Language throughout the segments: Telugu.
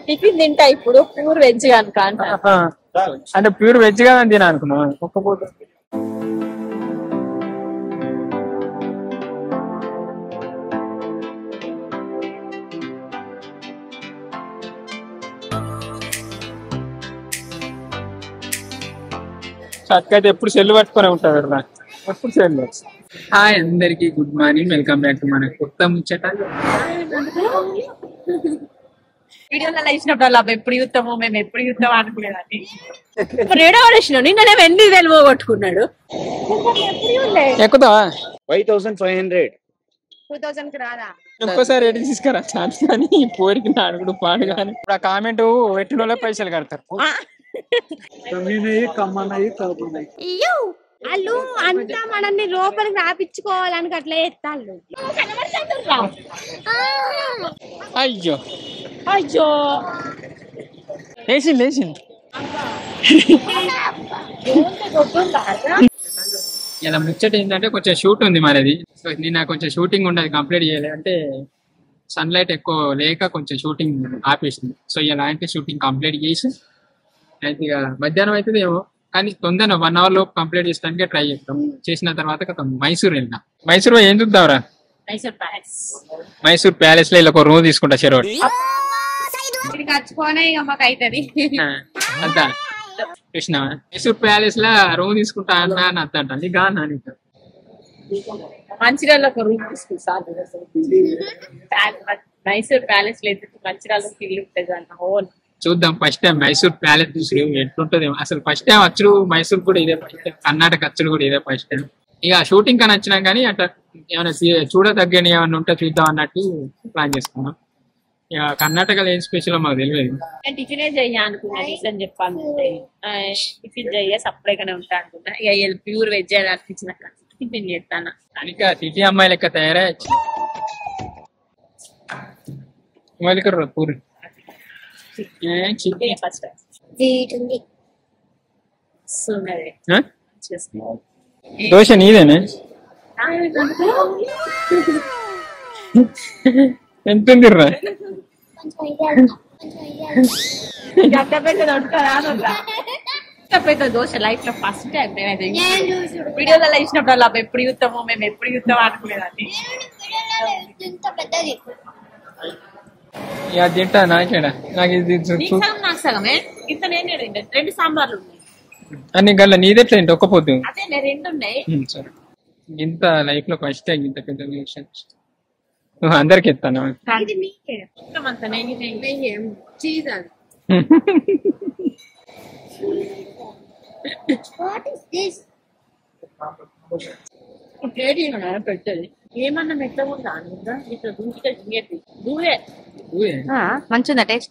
టిఫిన్ తింటా ఇప్పుడు ప్యూర్ వెజ్ కనుక అంటే ప్యూర్ వెజ్ గా తినా అనుకున్నా ఒక్క పూట. చక్కగా ఎప్పుడు సెల్ పట్టుకొని ఉంటారు కదా, ఎప్పుడు సెల్. హాయ్ అందరికి, good morning, welcome back to మన కొత్త ముచ్చట. వీడియోలలో ఇచ్చినప్పుడు అబ్బా ఎప్పుడు చూస్తామో మేము ఎప్పుడు చూస్తామో అనుకునేదాన్ని. రేడియో వేసిన నిన్న 8,000 పోగొట్టుకున్నాడు. ఎక్కుతావా? 5,500. 2,000 కి రాదా? ఒక్కోసారి ఎడికి తీసుకురా ఛాన్స్ కానీ పోరికి అడుగుడు పాడు కానీ. ఇప్పుడు ఆ కామెంట్ పెట్టిన వాళ్ళే పైసలు కడతారు. వాళ్ళు అంతా మనల్ని లోపలికి రాపించుకోవాలని అట్లా చేస్తాళ్ళు. అయ్యో అయ్యో లేచింది లేచింది. ఇలా ముచ్చట ఏంటంటే కొంచెం షూట్ ఉంది మనది. సో నిన్న కొంచెం షూటింగ్ ఉండదు, కంప్లీట్ చేయలేదు. అంటే సన్లైట్ ఎక్కువ లేక కొంచెం షూటింగ్ ఆపేసింది. సో ఇలా అంటే షూటింగ్ కంప్లీట్ చేసి అయితే ఇక మధ్యాహ్నం అవుతుంది ఏమో, కానీ తొందరగా 1 hour లోపు కంప్లీట్ చేయడానికి ట్రై చేస్తాం. చేసిన తర్వాత మైసూర్ వెళ్ళినా. మైసూర్ ఏం చూద్దాంరా? మైసూర్ ప్యాలెస్ లో ఇలా ఒక రూమ్ తీసుకుంటా చెరోడ్. అద్దా కృష్ణ మైసూర్ ప్యాలెస్ లా రూమ్ తీసుకుంటా అన్నా అని అద్దంట. నీకు మంచిర్యాలలో ఒక రూమ్ తీసుకుంటా. మైసూర్ ప్యాలెస్ లేదు, మంచిర్యాలలో ఇల్లు ఉంటుంది అన్న. ఓన్ చూద్దాం. ఫస్ట్ టైం మైసూర్ ప్యాలెస్ చూసి ఎట్లుంటది అసలు. ఫస్ట్ టైం అచ్చుడు మైసూర్ కూడా ఇదే ఫస్ట్ టైం, కర్ణాటక అచ్చుడు కూడా ఇదే ఫస్ట్ టైం. ఇక షూటింగ్ కానీ వచ్చినా కానీ అట్లా ఏమైనా చూడదగ్గని ఏమన్నా ఉంటే చూద్దాం అన్నట్టు ప్లాన్ చేసుకున్నాం. ఇక కర్ణాటకలో ఏం స్పెషల్ మాకు తెలియదు. టిఫినే చెయ్య అనుకున్నా, రీజన్ చెప్పాను. టిఫిన్ చెయ్య సపరేట్గానే ఉంటా అనుకున్నా. ఇక ప్యూర్ వెజ్ అని అనిపించినాక టిఫిన్ చేస్తాను. కనుక సిటీ అమ్మాయి లెక్క తయారై పూరి దోశ నీదేనా? ఎంత ఉందిర్రా? పెద్ద దోశ లైఫ్ లో ఫస్ట్ టైం. వీడియోలలో ఇచ్చినప్పుడు అబ్బా ఎప్పుడు చూస్తామో మేము ఎప్పుడు చూస్తామో అనుకునేదాన్ని. తింటా నాకేడా? నాకు నాకు సగమే ఇంత. నేను 2 సాంబార్లు ఉన్నాయి అన్ని గల్ల. నీదెట్లా ఏంటి ఒక్క పొద్దు? అదే 2 ఉన్నాయి. సరే, ఇంత లైఫ్ లో ఫస్ట్ టైం ఇంత పెద్ద నువ్వు అందరికి ఎత్తాను. పెట్టది ఏమన్నా మెత్తగా ఉందా? ఇట్లా దూరే మంచిదా? టేస్ట్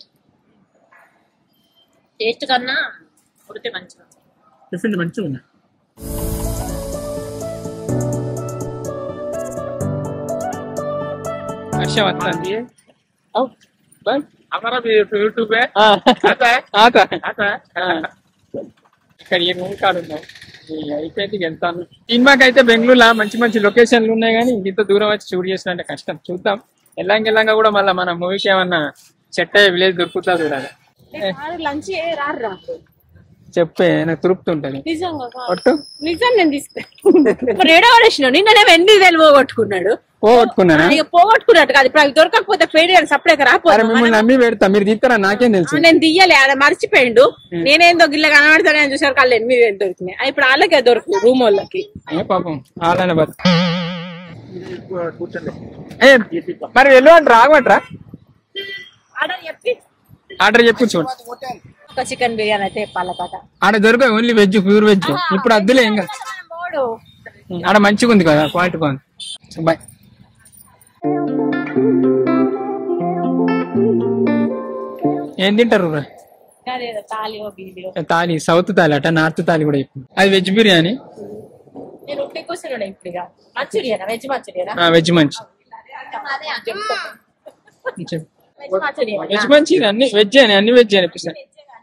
కన్నా ఉడితే మంచిగా. టిఫిన్ మంచిగా ఉన్నా. हर्षा बताती है बस हमारा भी यूट्यूब है आता है ఇక్కడ ఏ మూవీ కార్డు ఉన్నావు అయిపోయింది. వెళ్తాను సినిమాకి. బెంగళూరులో మంచి మంచి లొకేషన్లు ఉన్నాయి, కానీ ఇంత దూరం వచ్చి షూట్ చేసినంటే కష్టం. చూద్దాం. ఎల్లంగా కూడా మళ్ళీ మన మూవీకి ఏమన్నా సెట్ అయ్యే విలేజ్ దొరుకుతా చూడాలి. లంచ్ చెప్పే నాకు తృప్తి ఉంటది. నిజం నేను తీసుకున్నా. రేడియో వేసిన నిన్న 8,000 పోగొట్టుకున్నాడు. పోగొట్టుకున్నట్టు కాదు, ఇప్పుడు అవి దొరకకపోతే పేరు సపరేట్ రాకపోతే మిమ్మల్ని నమ్మి పెడతా. మీరు తీస్తారా? నాకేం తెలుసు. నేను తీయలే, ఆడ మర్చిపోయిండు. నేనేందో గిల్ల కనబడతానని చూసారు. వాళ్ళు 8,000 దొరికినాయి. ఇప్పుడు వాళ్ళకే దొరుకుతుంది, రూమ్ వాళ్ళకి. పాపం వాళ్ళనే బతు. మరి వెళ్ళు అంటే రాగమంటరా? ఆర్డర్ చెప్పు. చూడు, ఒక చికెన్ బిర్యానీ అయితే పాలపాట ఆడ దొరక. Only veg, pure veg. ఇప్పుడు అద్దులే ఇంకా ఆడ మంచిగా ఉంది కదా, క్వాలిటీ బాగుంది. బాయ్. ఏం తింటారు? తాలి, సౌత్ తాలి అట, నార్త్ తాలి కూడా ఇప్పుడు. అది వెజ్ బిర్యానీ. వెజ్ మంచి. వెజ్ మంచి. అన్ని వెజ్ అని, అన్ని వెజ్ అనిపిస్తాయి.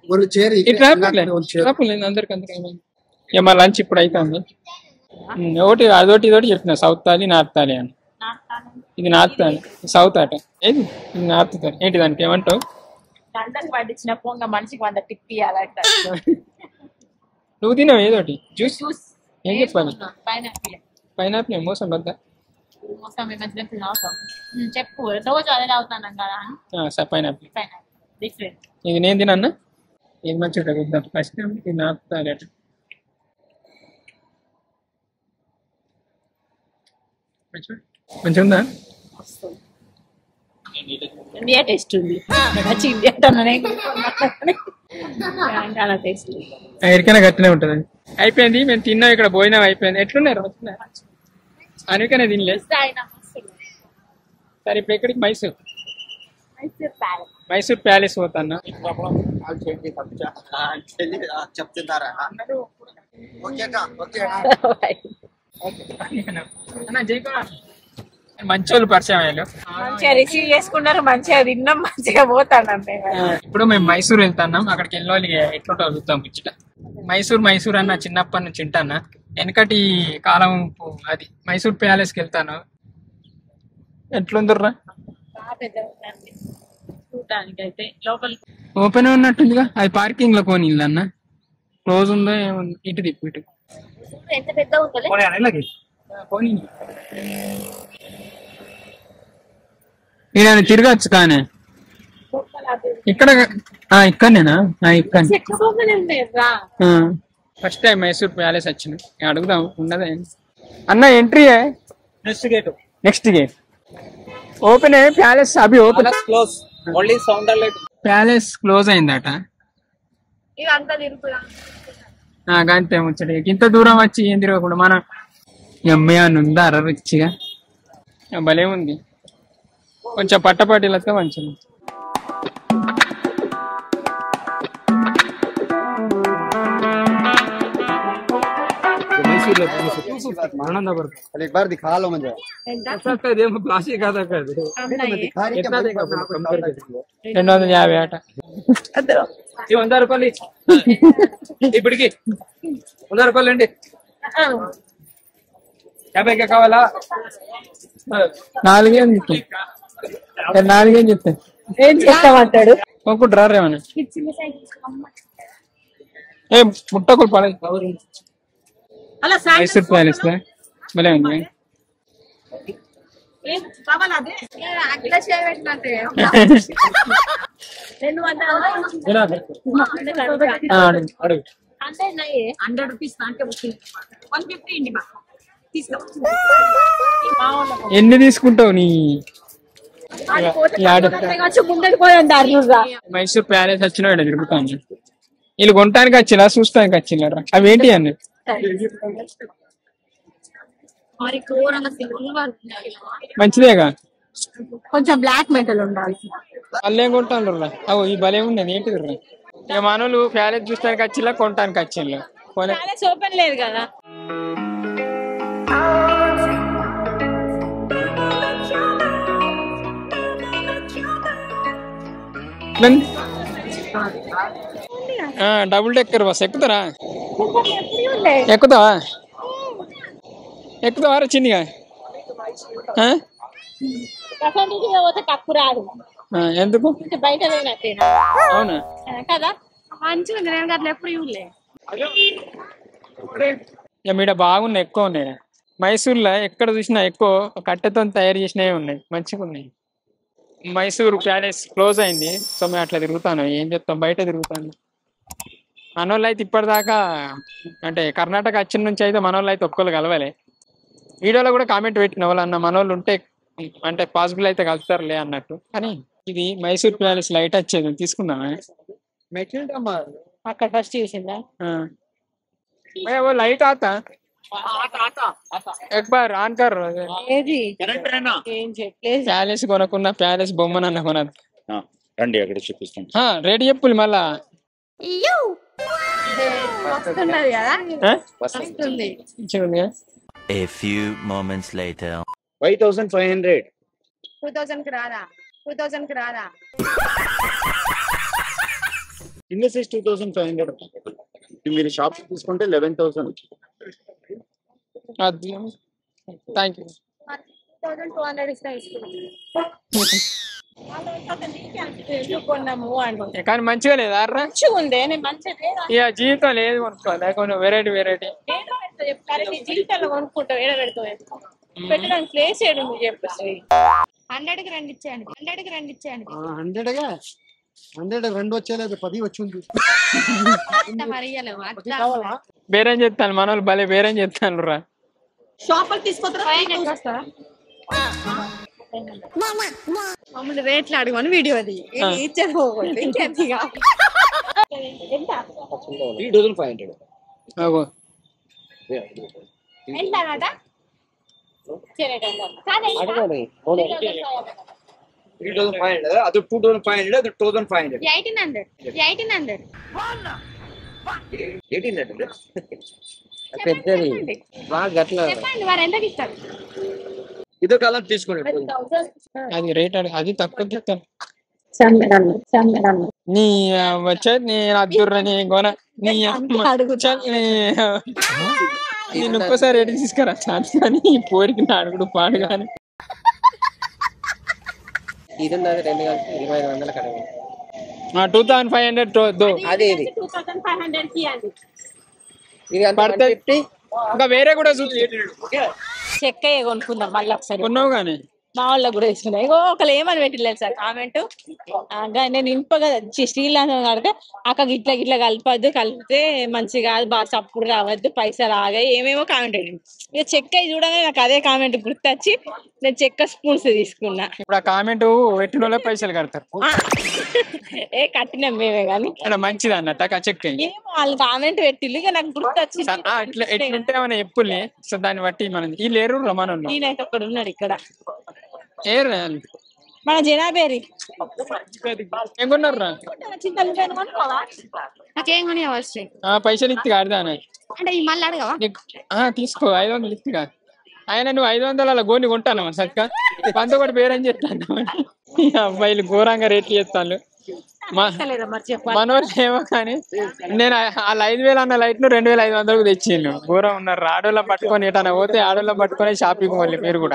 అందరికి ఇక మా లంచ్ ఇప్పుడు అవుతుంది. ఒకటి అదొకటి ఇదొకటి చెప్పిన, సౌత్ తాలి నార్త్ తాలి అని. ఇది నార్త్ తాలి, సౌత్ అట. ఏది నార్త్ తాలి? ఏంటి దానికి ఏమంటావు? దండకు పట్టించిన పొంగ మనిషికి 100 టిప్ ఇవ్వాలంట. నువ్వు తినవు ఏదోటి జ్యూస్ జ్యూస్ ఏం చెప్పాలి? పైనాపిల్. పైనాపిల్ మోసం వద్దా? మోసం ఈ మధ్యన తినవసరం. చెప్పు రోజు అదే తాగుతాను కదా. సరే పైనాపిల్ డిఫరెంట్. ఇది నేను తినన్నా, ఇది మంచిగా చూద్దాం ఫస్ట్. ఇది నాకు తాగట మంచిగా ఉందా? ఇండియా టేస్ట్ ఉంది. ఇండియా టేస్ట్ ఎరికైనా గట్టినే ఉంటుంది. అయిపోయింది, మేము తిన్నాం, ఇక్కడ భోజనం అయిపోయింది. ఎట్లున్నారు? అందుకనే తినలేదు. సరే ఇప్పుడు ఎక్కడికి? మైసూర్ ప్యాలెస్ పోతాన్నా. మంచోళ్ళు పరిచయం అయ్యారు, మంచిగా రిసీవ్ చేసుకున్నారు, మంచిగా తిన్నాం, మంచిగా పోతాను. ఇప్పుడు మేము మైసూర్ వెళ్తున్నాం. అక్కడికి వెళ్ళిన వాళ్ళు ఎట్లుంటో చూద్దాం ముచ్చట. మైసూర్ అన్న చిన్నప్పటి నుంచి తింటానా. వెనకటి కాలం అది మైసూర్ ప్యాలెస్కి వెళ్తాను. ఎట్లుందర్రా? చూడటానికైతే లోపల ఓపెన్ ఉన్నట్టుందిగా. అది పార్కింగ్ లో పోనీ అన్న, క్లోజ్ ఉందో ఏముంది? ఇటు తిప్పు, ఇటు ఎంత పెద్ద ఉంటుందో. పోనీ నేను తిరగచ్చు కానీ ఇక్కడనేనా? ఇక్కడ ఫస్ట్ టైం మైసూర్ ప్యాలెస్ వచ్చిన, అడుగుదాం ఉన్నదే అన్న. Entry next gate open palace అభి open Close. Only sound alert. Palace close అయిందట. ఇదంతా తిరుగుతుందా? అంతే ముచ్చట. ఇంత దూరం వచ్చి ఏం తిరగకుండా మన ఎమ్మె అని ఉందా రిచ్చిగా? భలే ఉంది, కొంచెం పట్టపాటిలతో మంచిగా. एक बार दिखा लो मुझे. ప్లాస్టిక్ కాదా? दिखा रही क्या? 250 అట. 100 రూపాయలు ఇప్పటికి 100 రూపాయలు అండి. 50 కావాలా? 4 అని చెప్తాను. 4 అని చెప్తాను. ఏం చేస్తామంటాడు? ఒకటి రారేమన్నా ఏ ముట్టకులు పడే. మైసూర్ ప్యాలెస్ భలే ఉంది. ఎన్ని తీసుకుంటావు నీ? మైసూర్ ప్యాలెస్ వచ్చిన తిరుగుతాను. వీళ్ళు కొనటానికి వచ్చినా చూస్తానికి వచ్చినారా? అవి ఏంటి అన్ని? మంచిదేగా, కొంచెం బ్లాక్ మెటల్ ఉండాలి. వాళ్ళు ఏం కొంటాను రా? అవు ఈ భలే ఉండేది ఏంటిది రా? ఇక మనోళ్ళు ప్యాలెస్ చూస్తానికి వచ్చిలా, కొనటానికి వచ్చిండ్రు. ఓపెన్ లేదు కదా. డబుల్ డెక్కర్ బస్ ఎక్కుతారా? ఎక్కుతావా? ఎక్కుతావారా చిన్నగా? తక్కువ రాదు. ఎందుకు? బయట అవునా కదా, మంచిగా ఉంది. నేను అట్లా ఎప్పుడు చూడలే. మీడ బాగున్నాయి, ఎక్కువ ఉన్నాయి. మైసూర్లో ఎక్కడ చూసినా ఎక్కువ కట్టెతో తయారు చేసినవి ఉన్నాయి, మంచిగా ఉన్నాయి. మైసూర్ ప్యాలెస్ క్లోజ్ అయింది, సో మేము అట్లా తిరుగుతాను. ఏం చెప్తాం, బయట తిరుగుతాను. మనోళ్ళు అయితే ఇప్పటిదాకా అంటే కర్ణాటక వచ్చిన నుంచి అయితే మనోళ్ళు అయితే ఒక్కళ్ళు కలవాలి. వీడియోలో కూడా కామెంట్ పెట్టిన వాళ్ళు అన్న మనోళ్ళు ఉంటే అంటే పాసిబుల్ అయితే కలుపుతారులే అన్నట్టు. కానీ ఇది మైసూర్ ప్యాలెస్ లైట్ వచ్చేది, తీసుకుందామా? అక్కడ ఫస్ట్ చూసిందా? वो लाइट आता एक बार ऑन कर. ఏది ప్యాలెస్ కొనకున్న ప్యాలెస్ బొమ్మనన్న కొనదు. రండి అక్కడ చూపిస్తాను. రేటు చెప్పులు మళ్ళా వస్తున్నది కదా, వస్తుంది. A few moments later. 5500. 2000 కి రాదా? 2000 కి రాదా? కింద సైజ్ 2500. మీరు షాప్ తీసుకుంటే 11000. Thank you. 1200 ఇస్తా. కొన్నాము అనుకుంటా కానీ మంచిగా లేదా అర్రా మంచిగా ఉంది నేను మంచిగా ఇక జీవితం లేదు కొనుక్కోవాలి కొంచెం వెరైటీ జీవితంలో కొనుక్కుంటావు ఏడ పెడతావు పెట్టడానికి ప్లేస్ ఏడు చెప్పేసి 100కి 2 ఇచ్చేయండి 100 2 వచ్చేలేదు 10 వచ్చింది బేరేం చెప్తాను మన వాళ్ళు భలే బేరేం చెప్తాను రా షాపులు తీసుకొస్తారా మమ్మల్ని రేట్లు అడగమని వీడియో అది ఇచ్చేది పోకూడదు ఇంకెంతగా 3500 ఎంతనట అడగండి 3500 అది 2500 అది 2500 1800 పెద్దది బాగా గట్ల చెప్పండి వారు ఎంతకి ఇస్తారు ఇదో కాలం తీసుకోండి అది రేట్ అది తక్కువ చెప్తాను నీ వచ్చేది నీ అద్దుర్రని గోన నీ నేను ఒక్కసారి రేటు తీసుకురా చాలు కానీ పోరికి నా అడుగుడు పాడు కానీ ఇది 2500 కడగ 2500 అదే ఇది పడుతుంది ఇంకా వేరే కూడా చూసి చెక్క కొనుక్కుందాం మళ్ళీ ఒకసారి కొన్నావు కానీ మా వాళ్ళకి కూడా తీసుకున్నాం ఇగో ఒకళ్ళు ఏమని పెట్టలేదు సార్ కామెంట్ నేను ఇంపగా స్టీల్ కడితే అక్క గిట్ల గిట్ల కలపద్దు కలిపితే మంచిగా కాదు బాగా చప్పుడు రావద్దు పైసలు ఆగాయి ఏమేమో కామెంట్ పెట్టింది ఇక చెక్క చూడగానే నాకు అదే కామెంట్ గుర్తొచ్చి నేను చెక్క స్పూన్స్ తీసుకున్నా ఇప్పుడు ఆ కామెంట్ పెట్టిన వాళ్ళే పైసలు కడతారు ఏ కట్టినాం మేమే కానీ మంచిది అన్నట్టు ఆ చెక్క ఏమో వాళ్ళు కామెంట్ పెట్టిల్లు ఇక నాకు గుర్తొచ్చి ఇట్లా ఎట్లుంటే మన ఎప్పుల్ని సో దాన్ని బట్టి మనం ఈ లేరు రమాను నేనైతే ఒకడు ఉన్నాడు ఇక్కడ ఏ మన జనాబేరి ఏం కొన్నారు రా నాకేం కొని అవసరం పైసలు ఇస్తే కాడదా అంటే మళ్ళీ అడగవా తీసుకో 500 ఇస్తే కాదు ఆయన నువ్వు 500 అలా గోని కొంటాను సరిగ్గా 100 కూడా పేరని చెప్తాను అబ్బాయిలు ఘోరంగా రేట్లు చేస్తాను మనోళ్ళు ఏమో కానీ నేను వాళ్ళ 5000 అన్న లైట్ ను 2500కు తెచ్చిండు ఘోరం ఉన్నారు ఆడోళ్ళ పట్టుకొని ఎటన్నా పోతే ఆడోళ్ళ పట్టుకొని షాపింగ్ మళ్ళీ మీరు కూడా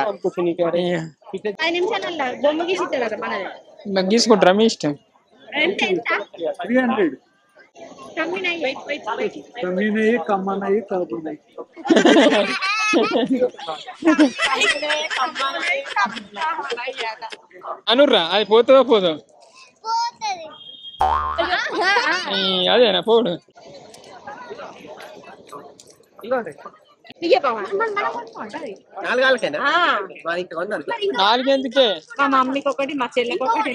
గీసుకుంటారా మీ ఇష్టం అనుర్రా అది పోతుందో పోదో అదేనా పోడు నాలుగెందుకే మా మమ్మీకి ఒకటి మా చెల్లెకి ఒకటి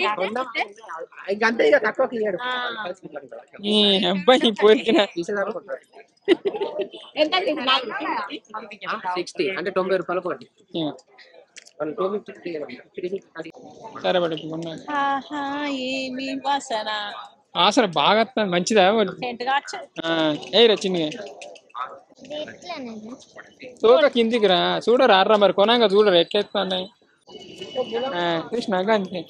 ఈ అబ్బాయి పోరికిన ఎంత 60 అంటే 90 రూపాయలు ఒకటి సరే బట్ ఏమి వాసన ఆసన బాగా వస్తుంది మంచిదా ఏరా చిన్నగా తోక కిందికి రా చూడరా ఆర్రా మరి కొనాక చూడరా ఎట్లెత్తున్నాయి కృష్ణగా అంతే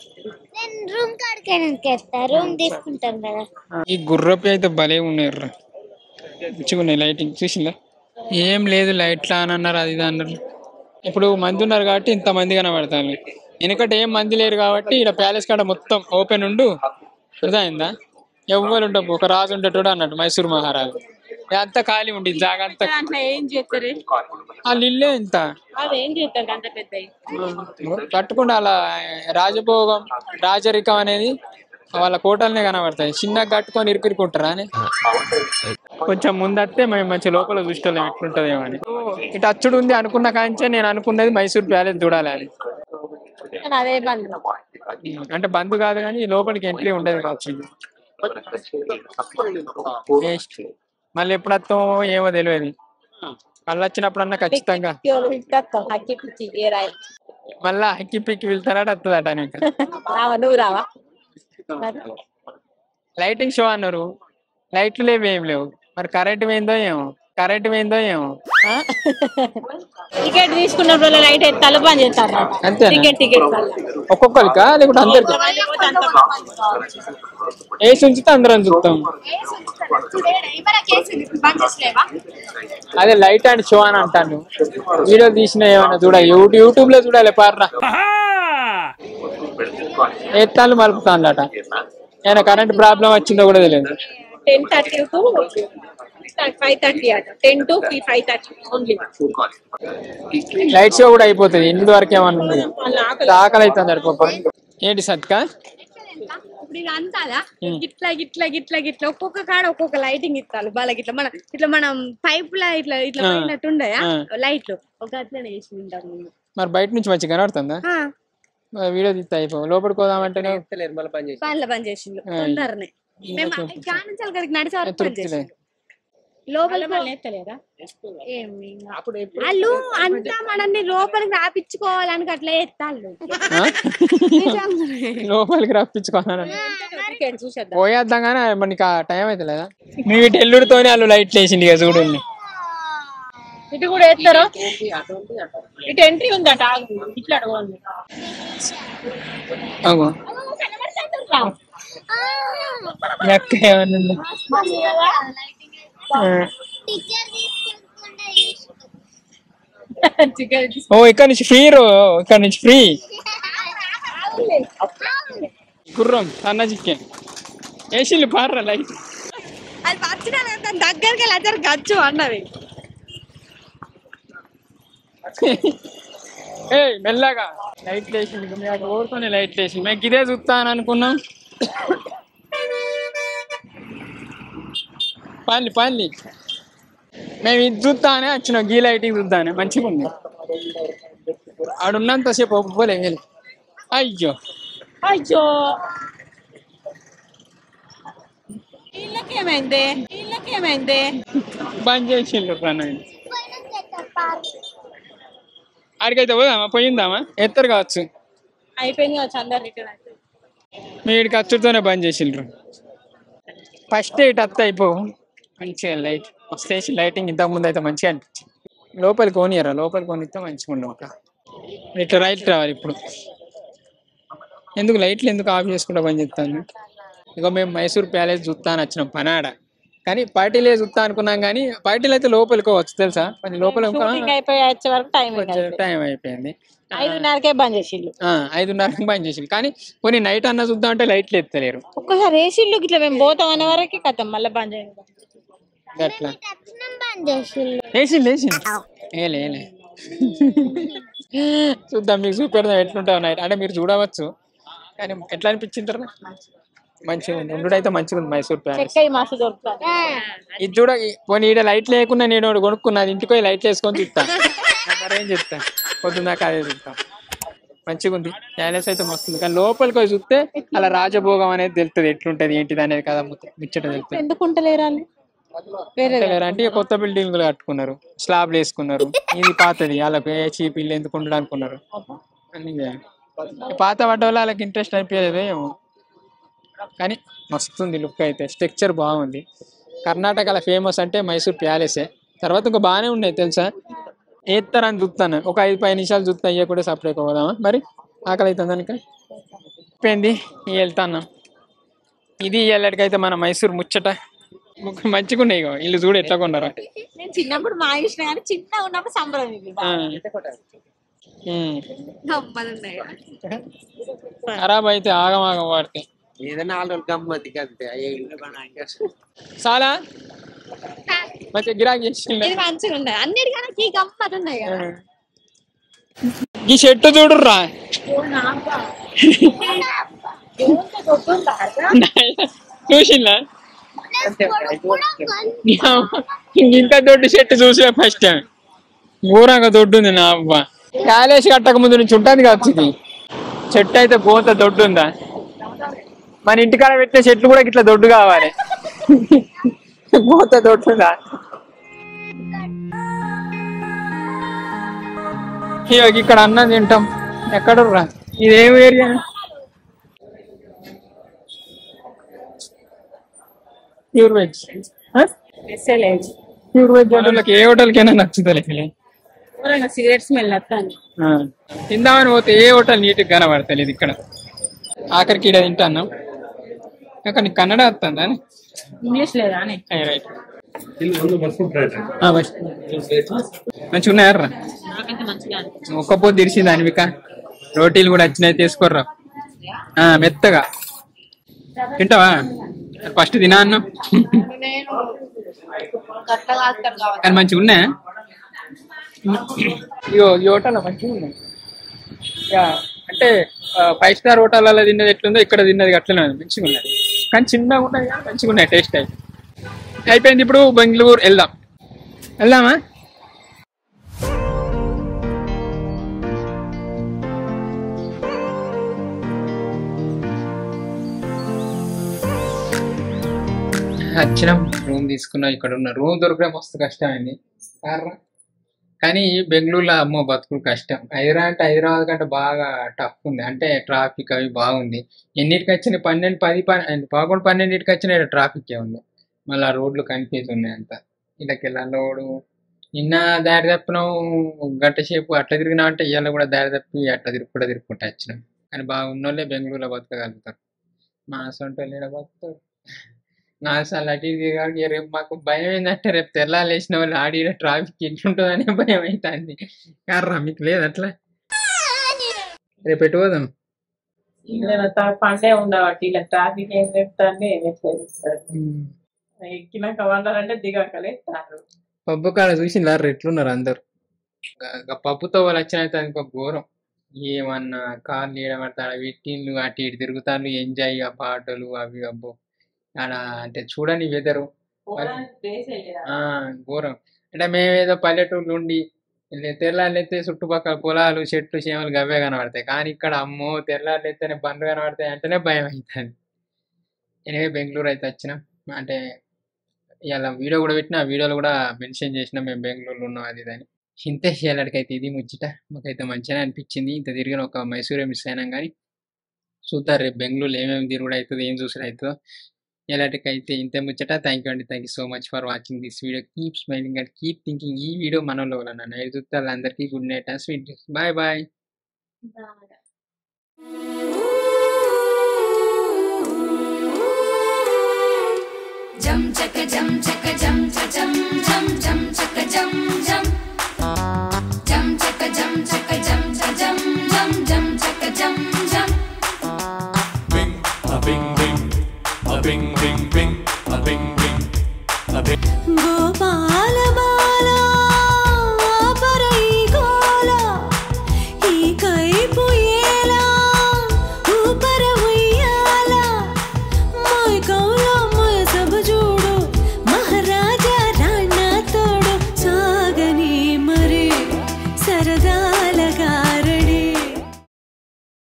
ఈ గుర్రపి అయితే భలే ఉన్నాయి రా మంచిగా ఉన్నాయి లైటింగ్ చూసిందా ఏం లేదు లైట్లు అని అన్నారు అది ఇది అన్నారు ఇప్పుడు మంది ఉన్నారు కాబట్టి ఇంత మంది కనబడతాను వెనకటి ఏం మంది లేరు కాబట్టి ఇక్కడ ప్యాలెస్ కాడ మొత్తం ఓపెన్ ఉండు అర్థమైందా ఎవ్వరు ఉండవు ఒక రాజు ఉండేటోడు అన్నట్టు మైసూర్ మహారాజు అంతా ఖాళీ ఉండి జాగా అంతా ఏం చేస్తారు వాళ్ళు ఇల్లే ఇంత అదేం చేస్తారు అంత పెద్ద కట్టుకుంటే అలా రాజభోగం రాజరికం అనేది వాళ్ళ కోటలనే కనబడతాయి చిన్నగా కట్టుకొని ఇరుకుంటారా అని కొంచెం ముందత్తే మేము మంచి లోపల చూసుకోలేము ఎట్లుంటదేమో అని ఇటు అచ్చుడు ఉంది అనుకున్న కాంచే నేను అనుకున్నది మైసూర్ ప్యాలెస్ చూడాలి అని అదే బంద్ అంటే బంద్ కాదు కానీ లోపలికి ఎంట్రీ ఉండదు కావచ్చు మళ్ళీ ఎప్పుడు వస్తామో ఏమో తెలియదు మళ్ళీ వచ్చినప్పుడన్నా ఖచ్చితంగా మళ్ళా హక్కి పిక్కి వెళ్తారట వస్తుందట నీకు నువ్వు రావా లైటింగ్ షో అన్నారు లైట్లు లేవు ఏం లేవు మరి కరెంట్ పోయిందో ఏమో టికెట్ తీసుకున్నప్పుడు లైట్ తలుపు అని చేస్తారు అంతే టికెట్ ఒక్కొక్కరికా లేకుంటే అందరికి వేసి ఉంచితే అందరం చూస్తాం అదే లైట్ అండ్ షో అని అంటాను వీడియో తీసిన ఏమన్నా చూడాలి యూట్యూబ్ లో చూడాలి పార్రా ఎత్తాలు మలుపుతాండట. ఏమైనా కరెంట్ ప్రాబ్లం వచ్చిందో కూడా తెలియదు. 10:30 to 5:30 అట. 10 to 5:30 ఓన్లీ. లైట్ షో కూడా అయిపోతుంది. 8 వరకు ఏమన్నా ఉంది. ఆకలి అవుతుంది అడుపు. ఏంటి సత్కా? ఇప్పుడు ఇది అంతాదా గిట్లా గిట్లా గిట్లా గిట్లా ఒక్కొక్క కాడ ఒక్కొక్క లైటింగ్ ఇస్తారు బాగా ఇట్లా మనం పైప్ లా ఇట్లా ఇట్లా పోయినట్టు ఉండయా లైట్లు ఒక అట్లనే వేసి ఉంటారు. మరి బయట నుంచి మంచిగా కనబడుతుందా? వీడియో తీస్తా అయిపో. లోపలికి పోదామంటే పనుల పని చేసిండు తొందరనే. మేము గానించాలి కదా నడిచే వరకు పని చేసిండు. లోపలికి వాళ్ళు అంతా మనల్ని లోపలికి రాపించుకోవాలని అట్లా ఎత్తాళ్ళు. లోపలికి రప్పించుకోవాలని పోయేద్దాం కానీ మనకి ఆ టైం అయితే లేదా. మీ వీటి ఎల్లుడితోనే వాళ్ళు లైట్లు వేసింది కదా చూడండి. ఇటు కూడా వేస్తారు. ఇటు ఎంట్రీ ఉందట ఇట్లా అడగండి. ఓ ఇక్కడ నుంచి ఫ్రీ. ఇక్కడ నుంచి ఫ్రీ గుర్రం సన్న చికెన్ వేసిల్లు పార్రా లైట్. అది వచ్చిన దగ్గరికి వెళ్ళి గచ్చు అన్నది. ఏ మెల్లగా లైట్లు వేసింది. మీకు ఓడుతోనే లైట్లు వేసింది. మేము ఇదే చూస్తాను అనుకున్నాం. పల్లి మేము ఇది చూస్తానే వచ్చినాం. గీ లైటింగ్ చూద్దానే మంచిగా ఉంది. ఆడున్నంతసేపు ఒప్పుకోలే. అయ్యో అయ్యో వీళ్ళకేమైంది బంద్ చేసిండ్రు. ఆడికైతే పోదామా? పోయిందామా? ఎత్తరు కావచ్చు. అయిపోయింది కావచ్చు అందరు రిటర్న్ అయిపోయింది. మీ వీడికి అచ్చుడితోనే బంద్ చేసిండ్రు. ఫస్ట్ ఇటు అత్త అయిపోవు మంచిగా లైట్ స్టేషన్ లైటింగ్ ఇంతకు ముందు అయితే మంచిగా అనిపించింది. లోపలికి కొనియరా? లోపలికి కొనిస్తే మంచిగా ఉండవు. ఒక ఇట్లా రైట్ రావాలి. ఇప్పుడు ఎందుకు లైట్లు ఎందుకు ఆఫ్ చేసుకుంటా పని చెప్తాను. ఇక మేము మైసూర్ ప్యాలెస్ చూస్తాను వచ్చినాం పనాడ. కానీ పార్టీలే చూస్తా అనుకున్నాం. కానీ పార్టీలు అయితే లోపలికోవచ్చు తెలుసా? లోపల టైం అయిపోయింది. 5:30కే బంద్ చేసిళ్ళు. 5:30కి బంద్ చేసిళ్ళు. కానీ కొన్ని నైట్ అన్న చూద్దాం అంటే లైట్లు ఎత్తలేరు. ఒక్కసారి వేసిళ్ళు ఇట్లా మేము పోతాం అనే వరకు కథం మళ్ళీ బంద్ చేయండి. అట్లా వేసిళ్ళు ఏలే చూద్దాం. మీకు చూపెడదాం ఎట్లుంటావు నైట్ అంటే మీరు చూడవచ్చు. కానీ ఎట్లా అనిపించింది? మంచిగా ఉంది. ఉండు అయితే మంచిగా ఉంది మైసూర్ ప్యాలెస్. ఇది చూడ పోనీ ఈడ లైట్ లేకుండా నేను కొనుక్కున్నది. ఇంటికి పోయి లైట్లు వేసుకొని చూస్తా. మరేం చెప్తా పొద్దున్నాక అదే చూస్తా. మంచిగా ఉంది ప్యాలెస్ అయితే మస్తుంది. కానీ లోపలికి పోయి చూస్తే అలా రాజభోగం అనేది తెలుస్తుంది. ఎట్లుంటది ఏంటిది అనేది కదా ముచ్చట తెలుస్తుంది. అంటే కొత్త బిల్డింగ్లు కట్టుకున్నారు, స్లాబ్లు వేసుకున్నారు. ఇది పాతది వాళ్ళకి చీప్ ఇల్లు ఎందుకు ఉండడం అనుకున్నారు. అన్ని పాత పడ్డ వల్ల వాళ్ళకి ఇంట్రెస్ట్ అనిపించలేదు ఏమో. కానీ మస్తుంది లుక్ అయితే. స్ట్రక్చర్ బాగుంది. కర్ణాటకలో ఫేమస్ అంటే మైసూర్ ప్యాలెసే. తర్వాత ఇంకా బాగానే ఉన్నాయి తెలుసా. ఏత్తరని చూస్తాను. ఒక 5-10 నిమిషాలు చూస్తా. అయ్యా కూడా సపరేట్ పోదామా? మరి ఆకలి అవుతుంది దానికి అయిపోయింది. వెళ్తాను. ఇది ఎల్లడికైతే మన మైసూర్ ముచ్చట. మంచిగా ఉన్నాయి. ఇల్లు చూడు ఎట్లా కొన్నారా. నేను చిన్నప్పుడు మా ఇష్టం కానీ చిన్న ఉన్నప్పుడు సంబరం. ఖరాబ్ అయితే ఆగమాగం వాడితే ఏదైనా 4 రోజులు గమ్మతి అంతే. చాలా మంచిగా గిరాకీ మంచిగా ఉన్నాయి. అన్నిటికీ గమ్మత్ ఉన్నాయి కదా. ఈ చెట్టు చూడుర్రా. చూసిందా? ఇంత దొడ్డు చెట్టు చూసే ఫస్ట్ టైం. ఘోరంగా దొడ్డు ఉంది. నా అవ్వ ప్యాలెస్ కట్టక ముందు నుంచి ఉంటుంది కావచ్చు. ఇది చెట్టు అయితే పోత దొడ్డు ఉందా? మన ఇంటికాడ పెట్టే చెట్లు కూడా ఇట్లా దొడ్డు కావాలి. పోత దొడ్డుందా? ఇక్కడ అన్నం తింటాం. ఎక్కడుర్రా? ఇదేం area? Pure veg. Pure veg హోటల్కి ఏ హోటల్కైనా నచ్చుతలే. సిగరెట్ స్మెల్ వస్తాను. తిందామని పోతే ఏ హోటల్ నీట్గా కనబడతలేదు. ఇక్కడ ఆఖరికి ఇక్కడ తింటాను. కానీ కన్నడ వస్తుందా? ఇంగ్లీష్ లేదా? రైట్. మంచిగా ఉన్నాయర్రా. ఒక్క పొద్దు తెరిచింది అనివిక. రోటీలు కూడా వచ్చినాయి తీసుకోర్రా. మెత్తగా తింటావా ఫస్ట్ తినా అన్న కానీ మంచిగా ఉన్నాయా ఇగో ఈ హోటల్ మంచిగా ఉన్నాయి అంటే 5 స్టార్ హోటల్లో తిన్నది ఎట్లుందో ఇక్కడ తిన్నది అట్లనే మంచిగా ఉన్నది కానీ చిన్నగా ఉన్నాయి కానీ మంచిగా ఉన్నాయి టేస్ట్ అయిపోయింది ఇప్పుడు బెంగళూరు వెళ్దామా వచ్చినాం రూమ్ తీసుకున్నా ఇక్కడ ఉన్న రూమ్ దొరకడం మస్తు కష్టమైంది కానీ బెంగళూరులో అమ్మో బతుకులు కష్టం హైదరాబాద్ కంటే బాగా టఫ్ ఉంది అంటే ట్రాఫిక్ అవి బాగుంది ఎన్నిటికి వచ్చినాయి 11-12 వచ్చిన ట్రాఫిక్ ఉంది మళ్ళీ రోడ్లు కన్ఫ్యూజ్ ఉన్నాయి అంత ఇళ్ళకి వెళ్ళాలోడు నిన్న దారి తప్పినాం గంట సేపు అట్లా తిరిగినా అంటే ఇవాళ కూడా దారి తప్పి అట్లా తిరుక్కుంటా వచ్చినాం కానీ బాగున్నోళ్ళే బెంగళూరులో బతకగలుగుతారు మా సొంటోళ్ళు బతుకుతారు 4 సార్లు అటు కాబట్టి రేపు మాకు భయం ఏంటంటే రేపు తెల్లాలేసిన వాళ్ళు ఆడిన ట్రాఫిక్ ఎట్లుంటుందనే భయం అవుతుంది కార్రా మీకు లేదు అట్లా రేపు ఎటు పోదాం పండే ఉండబట్టి ఇలా ట్రాఫిక్ ఏం చెప్తాండి ఎక్కినాక వాళ్ళంటే దిగాకలే పబ్బు కాడ చూసిందా ఎట్లున్నారు అందరు పప్పుతో వాళ్ళు వచ్చినైతే ఇంకో ఘోరం ఏమన్నా కార్లు ఏడబడతాడు వీటిళ్ళు అటు ఇటు తిరుగుతాను ఎంజాయ్ ఆ పాటలు అవి అబ్బో ఆడ అంటే చూడని వెదరు ఘోరం అంటే మేమేదో పల్లెటూళ్ళు ఉండి తెల్లాళ్ళెత్తే చుట్టుపక్కల పొలాలు చెట్లు చేమలు గవ్వే కనబడతాయి కానీ ఇక్కడ అమ్మో తెల్లాళ్ళెత్తేనే బండ్లు కనబడతాయి అంటేనే భయం అవుతుంది ఎనివే బెంగళూరు అయితే వచ్చినాం అంటే ఇలా వీడియో కూడా పెట్టిన వీడియోలో కూడా మెన్షన్ చేసినాం మేము బెంగళూరులో ఉన్నాం అది అని ఇంతే ఇలాంటికైతే ఇది ముచ్చట మాకైతే మంచిగా అనిపించింది ఇంత తిరిగిన ఒక మైసూరే మిస్ అయినాం కానీ చూద్దారు రేపు బెంగళూరులో ఏమేమి తిరుగుడు అవుతుందో ఏం చూసుడు అవుతుందో ఎలాంటికైతే ఇంతే ముచ్చట thank you so much for watching this video keep smiling and keep thinking ఈ వీడియో మనలో నన్ను చూస్తే అందరికీ good night and sweet bye bye jam chaka